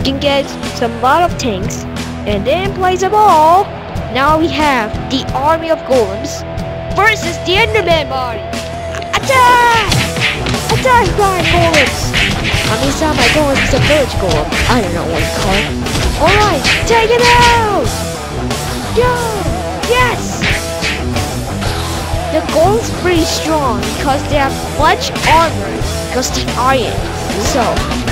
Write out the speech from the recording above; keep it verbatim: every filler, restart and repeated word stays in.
can get some lot of things and then place them all. Now we have the army of golems versus the Enderman body. Attack! Attack my golems! I mean, it's not my golems, it's a village golem. I don't know what it's called. Alright, take it out! Go! Yes! The golem's pretty strong because they have much armor because the iron. So,